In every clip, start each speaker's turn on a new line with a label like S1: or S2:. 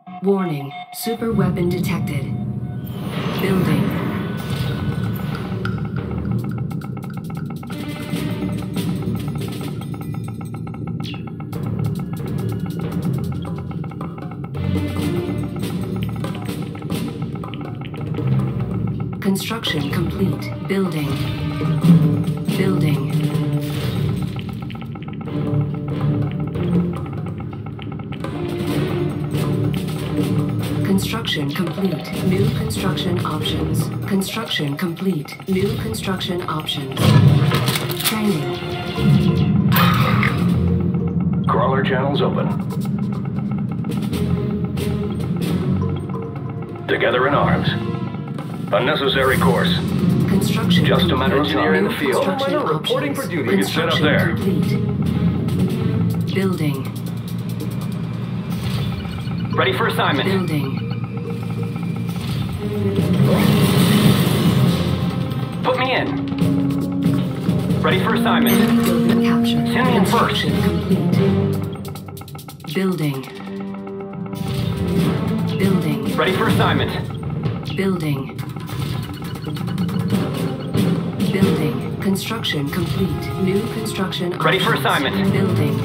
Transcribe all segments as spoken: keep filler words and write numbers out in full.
S1: Warning, super weapon detected. Building. Construction complete. Building. Building. Construction complete. New construction options. Construction complete. New construction options. Training.
S2: Crawler channels open. Together in arms. Unnecessary course.
S1: Construction
S2: Just a matter of
S1: complete.
S2: engineering
S1: New
S2: the field.
S1: construction
S2: Rotor miner reporting
S1: options.
S2: for duty. You set up
S1: Construction
S2: there.
S1: complete. Building.
S3: Ready for assignment.
S1: Building.
S3: Put me in. Ready for assignment.
S1: Enemy building captured.
S3: Send me in first.
S1: Construction complete. Building. Building.
S3: Ready for assignment.
S1: Building. Building. Construction complete. New construction
S3: Ready for
S1: options.
S3: assignment.
S1: Building.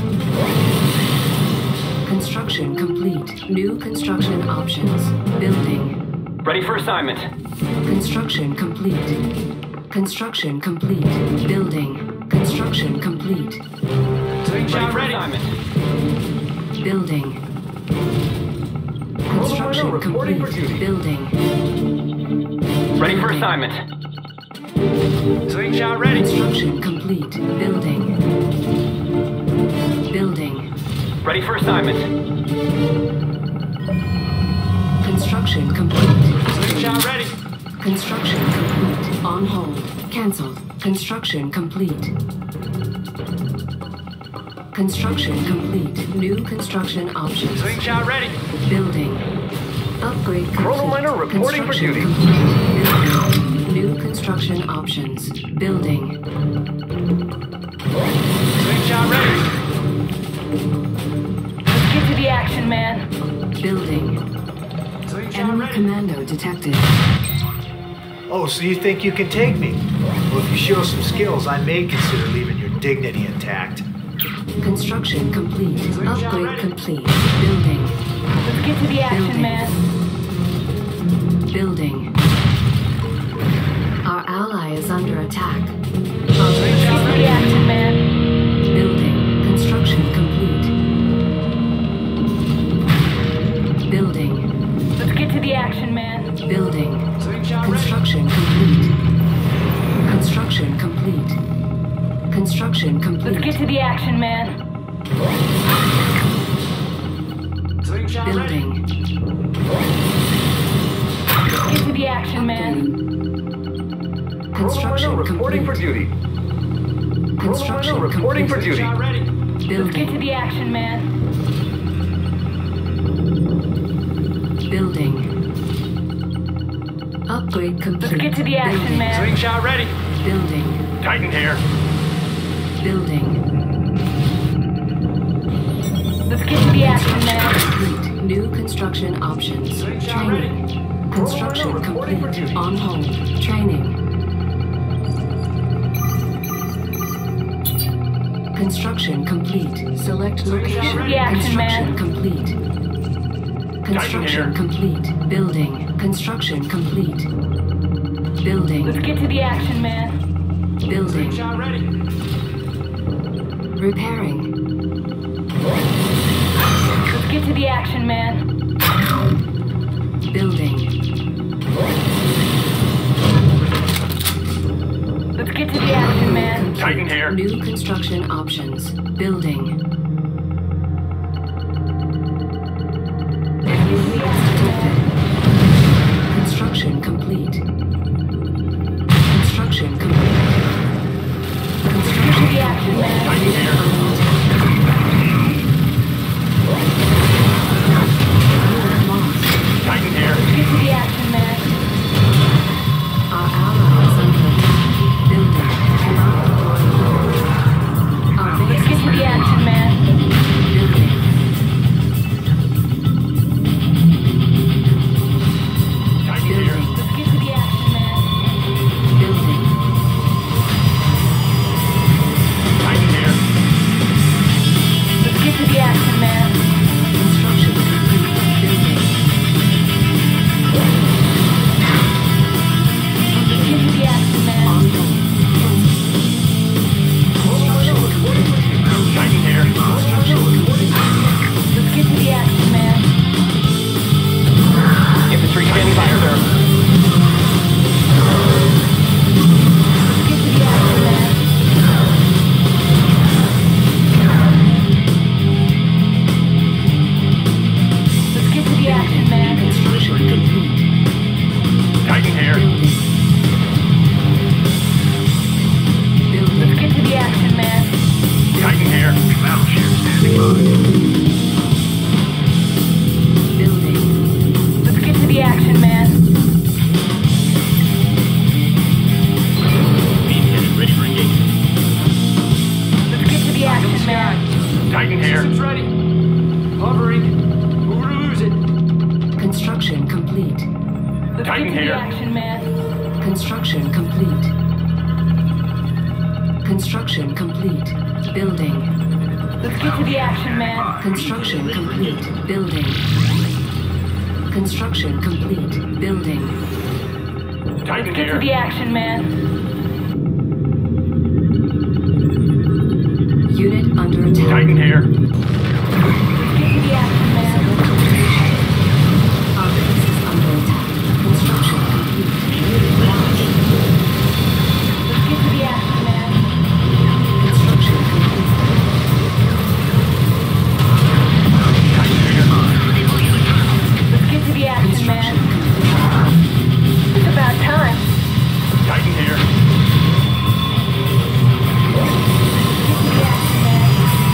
S1: Construction complete. New construction options. Building.
S3: Ready for assignment.
S1: Construction complete. Construction complete. Building. Construction complete.
S3: Ready for assignment.
S1: Building. Construction
S2: reporting for
S1: complete.
S2: duty.
S1: Building.
S3: Ready for assignment. Slingshot ready.
S1: Construction complete. Building. Building.
S3: Ready for assignment.
S1: Construction complete.
S3: Slingshot ready.
S1: Construction complete. On hold. Cancelled. Construction complete. Construction complete. New construction options.
S3: Slingshot ready.
S1: Building. Upgrade complete.
S2: Chrono miner reporting for
S1: Construction
S2: duty.
S1: complete. Building. New construction options. Building.
S3: Slingshot ready.
S4: Let's get to the action, man.
S1: Building.
S3: Slingshot
S1: Enemy
S3: ready.
S1: commando detected.
S5: Oh, so you think you can take me? Well, if you show some skills, I may consider leaving your dignity intact.
S1: Construction complete. Upgrade complete. Building.
S4: Let's get to the action,
S1: Building.
S4: man.
S1: Building. Our ally is under attack.
S4: Let's get to the action, man.
S1: Building. Construction complete. Building.
S4: Let's get to the action, man.
S1: Building.
S3: Slingshot ready.
S1: Construction complete. Construction complete. Construction
S4: Let's
S1: complete.
S4: get to the action, man.
S3: Slingshot ready.
S1: Building.
S4: Let's get to the action, man.
S1: Construction
S2: reporting for
S1: complete.
S2: duty.
S1: Construction
S2: reporting for
S1: complete.
S2: duty.
S3: Slingshot ready.
S4: Let's get to
S1: Building.
S4: the action, man.
S1: Building. Upgrade complete.
S4: Let's get to the action,
S1: Building.
S4: man.
S3: Slingshot ready.
S1: Building.
S3: Titan here.
S1: Building.
S4: Let's get to the action, man.
S1: Complete. New construction options.
S3: Slingshot
S1: Training. Construction
S2: reporting for
S1: complete.
S2: duty.
S1: On hold. Training. Construction complete. Select location.
S4: the action, man.
S1: Construction complete. Construction complete. Building. Construction complete.
S4: Let's
S1: Building.
S4: get to the action, man.
S1: Building.
S3: Slingshot ready.
S1: Repairing.
S4: Let's get to the action, man.
S1: Building.
S4: Let's get to the action, man.
S3: Titan here.
S1: New construction options. Building. Enemy units detected. Construction complete. Construction complete.
S4: Get to
S1: Construction
S4: the action, man.
S3: Titan here.
S1: Lost.
S3: Titan here.
S4: Get to the action, man.
S1: Our ally is under attack. Building. Cannot deploy. Our
S4: Let's
S1: base
S4: get to the action, man.
S1: Building.
S4: Let's get to the action, man.
S2: Ready for engagement.
S4: Let's get to the action, man.
S2: Titan here.
S3: Systems ready. Hovering. Move or lose it.
S1: Construction complete.
S4: Let's
S2: Titan
S4: get to
S2: here.
S4: the action, man.
S1: Construction complete. Construction complete. Building.
S4: Let's get to the action, man.
S1: Construction complete. Building. Construction complete. Building.
S2: Titan
S4: Get to
S2: here.
S4: the action, man.
S1: Unit under attack.
S2: Titan here.
S4: Let's get to the action, man.
S1: Our base is under attack. Construction complete. Unit lost.
S4: Let's get to the action, man.
S1: Construction complete.
S4: Let's get to the action, man. It's about time.
S2: Titan here.
S4: Get to the action, man.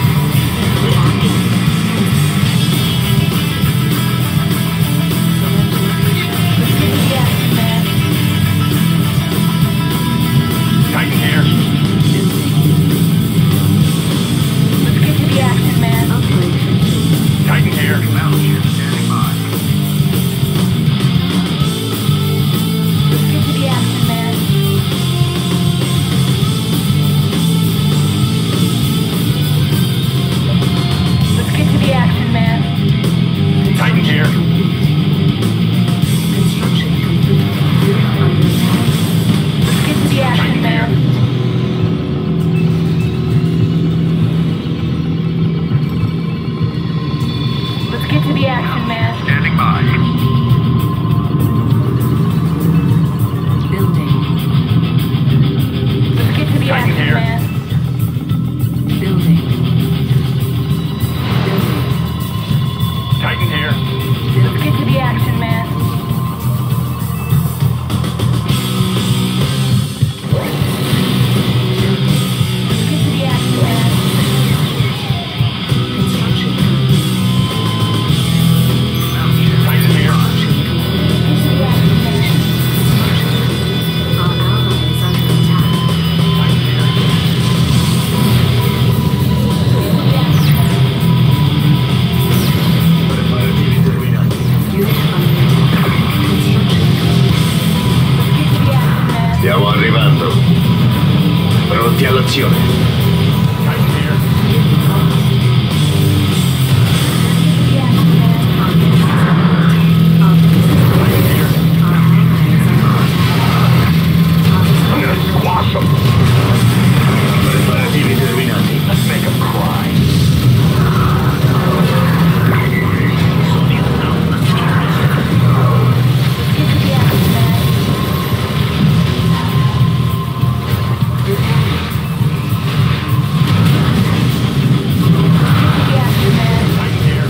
S4: Let's get to the action, man.
S2: Titan here.
S4: Let's get to the action, man.
S1: Upgrade complete.
S2: Titan here.
S4: Let's get to the action, man. Let's get to the action, man.
S2: Titan here.
S1: Construction complete. Unit under attack.
S4: Let's get to the action, man. Let's get to the action, man.
S2: Standing by.
S1: Building.
S4: Let's get to the
S2: Titan
S4: action,
S2: here.
S4: man.
S1: Building. Building.
S2: Titan here.
S4: Let's get to the action, man. Let's get to the action, man.
S1: Construction complete.
S2: Titan here.
S4: Get to the action, man.
S1: Our ally is under attack.
S2: Titan here.
S4: Get to the action, man.
S1: Unit under attack. Construction complete.
S4: Let's get to the action, man.
S6: Stiamo arrivando. Pronti all'azione.
S2: Titan here.
S1: Unit lost.
S4: Get to the action, man.
S1: Our base is under attack. Our base is under attack. Our ally is under attack. Our
S2: I'm gonna squash them.
S6: Preparativi terminati.
S2: Let's make them cry.
S4: Let's get to the action, man. Get to the action, man.
S2: Titan here.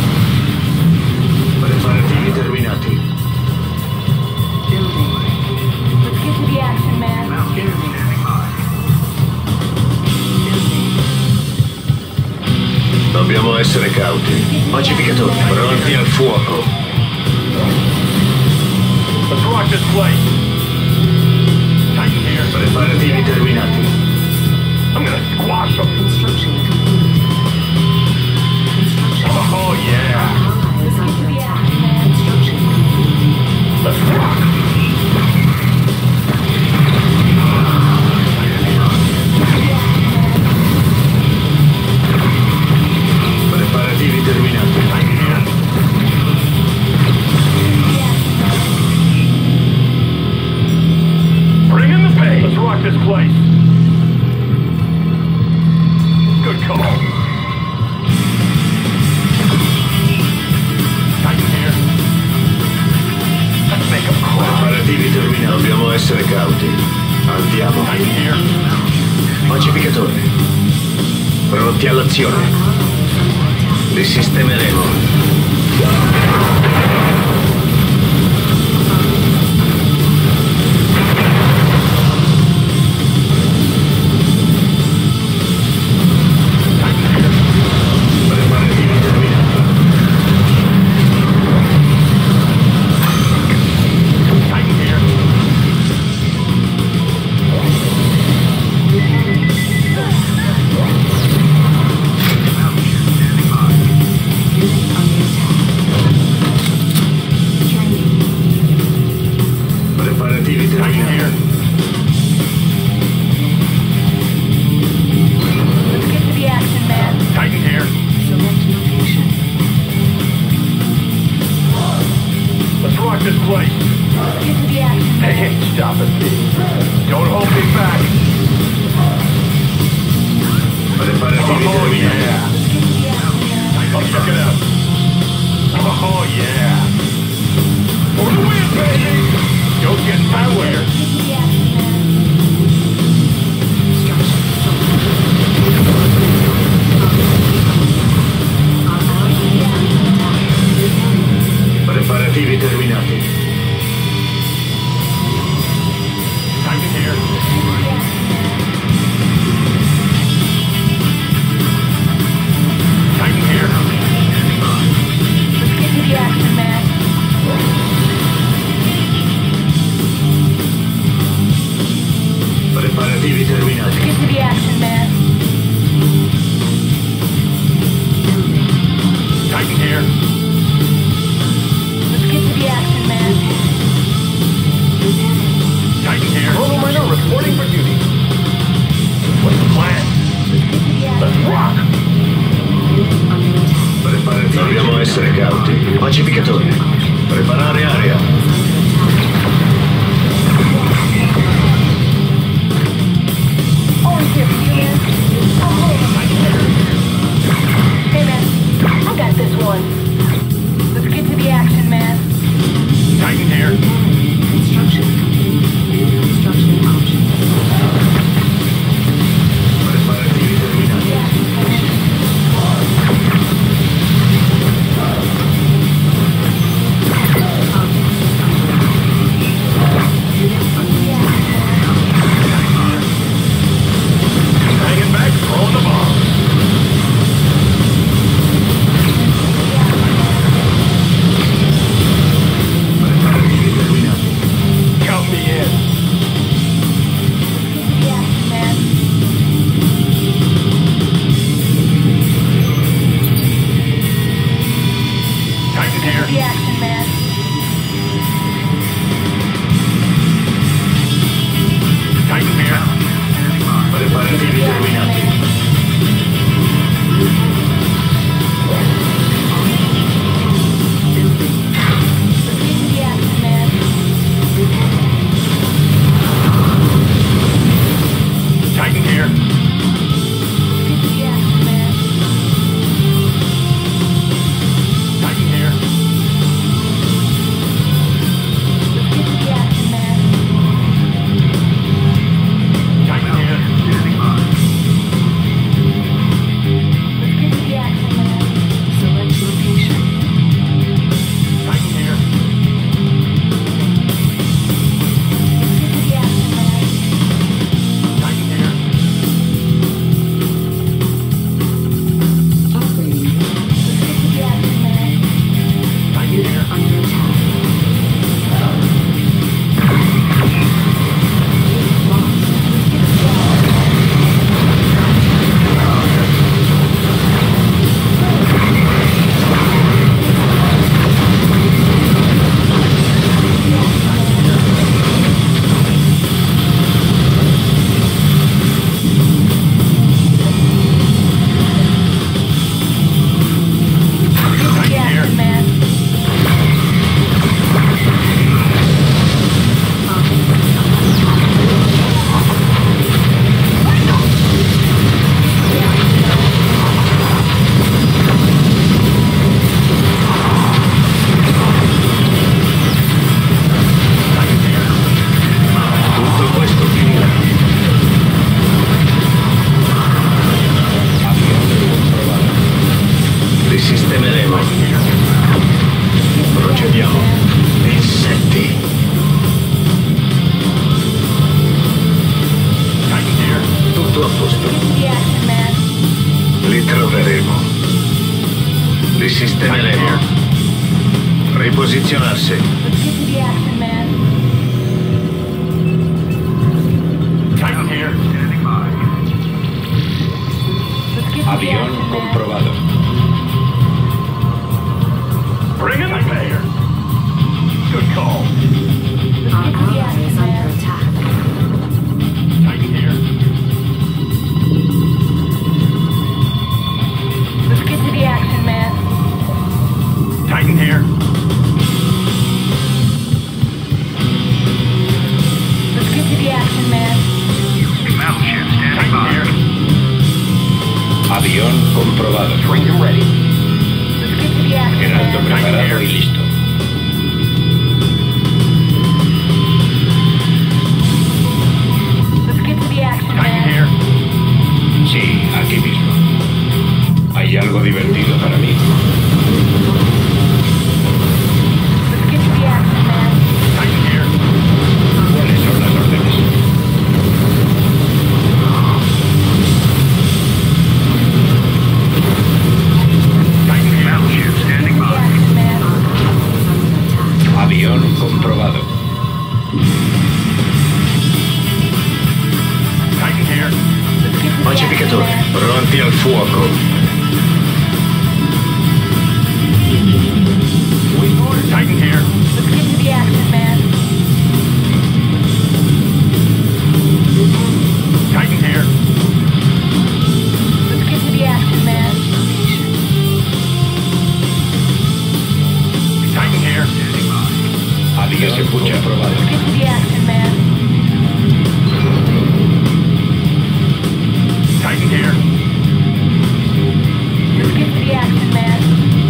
S6: Preparativi terminati.
S1: Building.
S4: Let's get to the action, man.
S1: Building.
S6: Dobbiamo essere cauti. Pacificatori, pronti al fuoco.
S2: Let's rock this place. Titan here.
S6: Preparativi terminati.
S2: I'm gonna squash them.
S1: Construction complete. Construction.
S2: Oh yeah.
S1: Ally is
S4: Let's get to
S1: under
S4: the
S1: attack.
S4: action, man.
S1: Construction complete.
S2: Let's rock.
S6: Preparativi terminati.
S2: Titan here. Bring in the pace. Let's rock this place. Good call. Titan here. Let's make them cry.
S6: Preparativi terminati. Dobbiamo essere cauti. Andiamo.
S2: Titan here.
S6: Pacificatori. Pronti all'azione. Li sistemeremo.
S2: prophecy. Don't hold me back.
S6: Preparativi
S2: Oh,
S6: terminati.
S2: yeah. Oh, check it out. Oh, yeah. For the win, baby! Don't get in my way.
S6: Preparativi terminati.
S2: Titan here. Titan here.
S4: Let's get to the action, man.
S6: Preparativi terminati.
S4: Get to the action, man.
S2: Titan here.
S4: Let's get to the action, man.
S2: Titan here. Colonel Minor reporting for duty. What's the plan? Let's rock.
S6: Preparativi. Dobbiamo essere cauti. Pacificatori. Preparare area.
S4: Always here for you, man. I'm holding my Hey, man. I got this one. Let's get to the action, man.
S2: Titan here.
S1: Construction. New construction options.
S6: Preparativi terminati.
S2: Hanging back, throwing the bomb.
S6: Preparativi terminati.
S2: Count me in.
S4: Get to the action, man.
S2: Titan
S4: Get to the
S2: here.
S4: action, man.
S2: Titan here.
S6: Preparativi terminati.
S4: Let's get to the action, man.
S2: Titan here.
S4: Get to the action, man.
S2: Titan here.
S4: Let's get to the action, man.
S2: Titan here.
S4: Let's get to the action, man.
S1: Select location.
S2: Titan here.
S4: Let's get to the action, man.
S2: Titan here.
S1: Upgrade.
S4: Let's get to the action, man.
S2: Titan
S1: Unit
S2: here.
S1: under attack. Lost.
S4: Get to the action, man.
S6: Tutto questo finirà. Risistemeremo. Procediamo. Insetti.
S2: Titan here.
S6: Tutto a posto.
S4: Get to the action, man.
S6: Li troveremo. Li sistemeremo. Riposizionarsi.
S4: Let's get to the action, man.
S2: Titan here.
S4: Let's get to the
S7: Avión
S4: action, man.
S7: comprobado.
S2: Bring in the mayor. Good call.
S4: Let's
S1: Our
S4: get to the
S1: ally
S4: action,
S1: is under
S4: man.
S1: attack.
S2: Titan here.
S4: Let's get to the action, man.
S2: Titan here.
S7: comprobado.
S2: Trained and ready.
S4: Let's get to the action,
S7: Heraldo
S4: man.
S7: preparado y listo.
S4: Let's get to the action,
S2: Titan
S4: man.
S2: here.
S7: Sí, aquí mismo. Hay algo divertido para mí.
S4: Let's get to the action, man.
S2: Titan here.
S7: ¿Cuáles son las órdenes?
S2: Titan here. Battleship standing
S4: Get to the
S2: by.
S4: action, man.
S7: Avión comprobado.
S2: Titan here.
S4: Let's get to the
S6: Pacificatore,
S4: action, man.
S6: pronti al fuoco.
S2: Waiting order. Titan here.
S4: Let's get to the action, man.
S2: Titan here.
S4: Let's get to the action, man.
S2: Titan here.
S7: Avión comprobado.
S4: Let's get to the action, man.
S2: Titan here.
S4: Let's get to the action, man.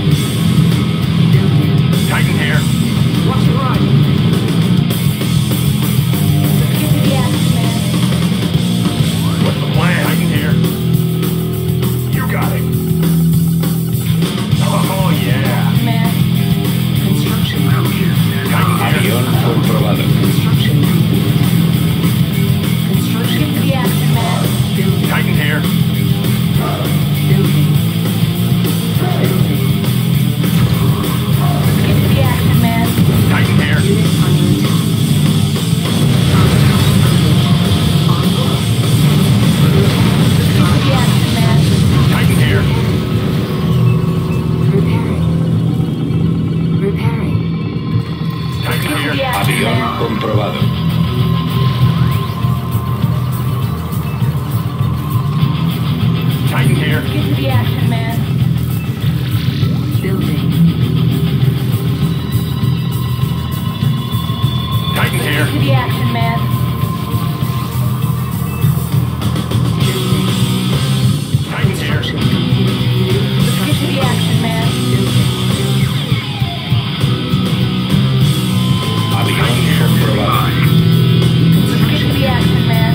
S2: Titan here.
S4: Watch the run. Let's get to the action, man.
S2: What's the plan? Titan here. You got it. Oh yeah.
S4: Man.
S1: Construction complete.
S2: Titan here.
S7: Avión comprobado.
S1: Construction complete.
S4: Let's
S1: Construction
S4: get to the action, man.
S1: building.
S2: Titan here.
S1: Building. Building.
S4: Let's get to the action, man.
S2: Titan here.
S1: Unit under attack. On board.
S4: Let's get to the action, man.
S2: Titan here.
S1: Repairing. Repairing.
S2: Titan
S4: Get to
S2: here.
S4: the action,
S7: Avión
S4: man.
S7: comprobado.
S2: Titan here.
S4: Get to the action, man.
S1: Building.
S2: Titan here.
S4: Get to the action, man.
S1: Building.
S2: Titan's here.
S1: Construction complete.
S4: Let's get to the action, man.
S1: Building.
S7: Avión comprobado.
S4: Let's get to the action, man.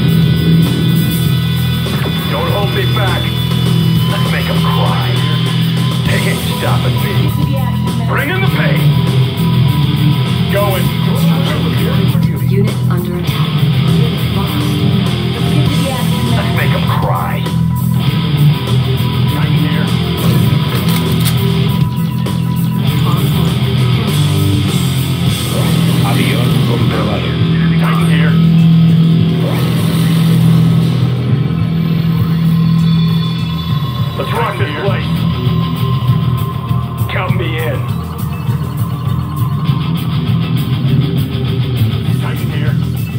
S2: Don't hold me back. Let's make them cry. They ain't stopping me.
S4: Get to the action, man.
S2: Bring in the pain. Going.
S1: Unit under attack. Unit lost.
S4: Let's get to the action,
S2: Let's
S4: man.
S2: make them cry. Titan here.
S1: On board.
S7: Avión comprobado.
S2: Titan here. Let's rock this place. Count me in. Titan here.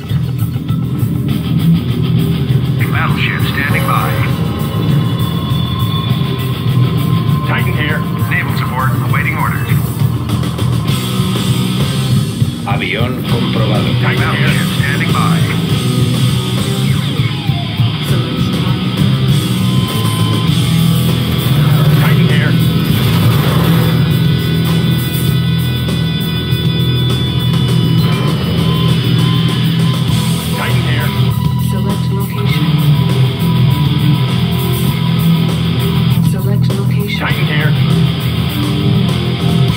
S2: Battleship standing by. Titan here. Naval support awaiting orders.
S7: Avión comprobado.
S2: Titan here. Standing by. Titan here. Titan here.
S1: Select location. Select location.
S2: Titan here.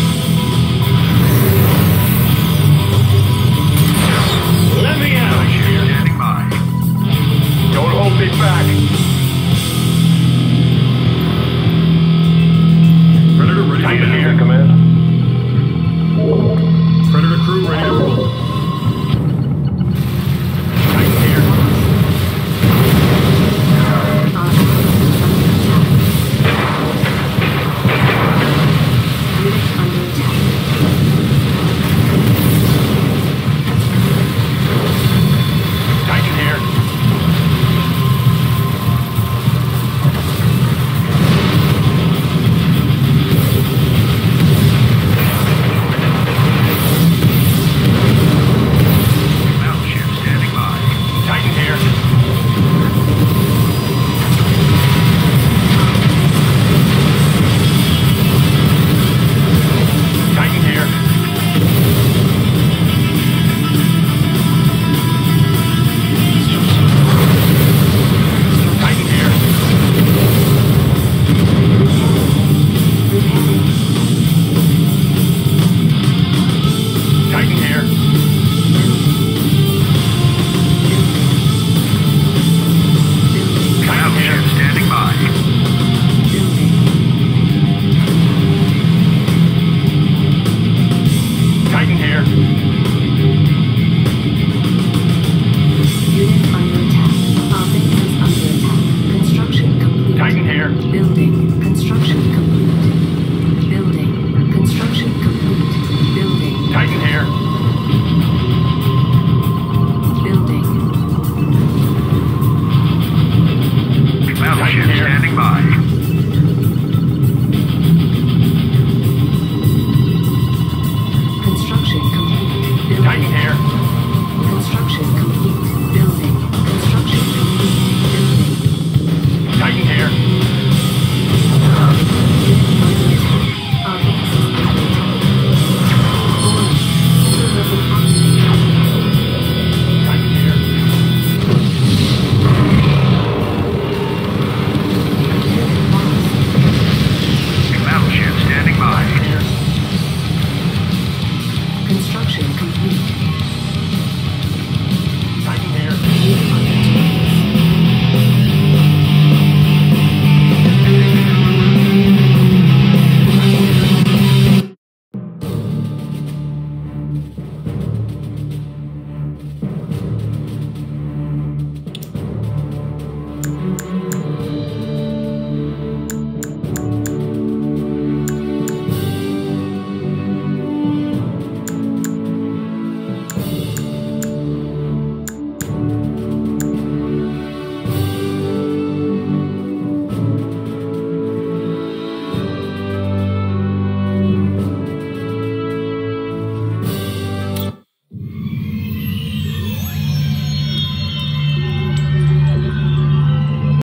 S2: Let me out. here.
S1: Building. Construction complete. Building. Construction complete. Building.
S2: Titan here.
S1: Building.
S2: Battleship standing by.
S1: Construction complete. Building.
S2: Titan here.
S1: Construction complete. Building. Construction complete. Building.
S2: Titan here.
S1: Our base is complete. Boring. Server activated.
S2: Titan here. Battleship standing by. Here.
S1: Construction complete.
S2: Titan here.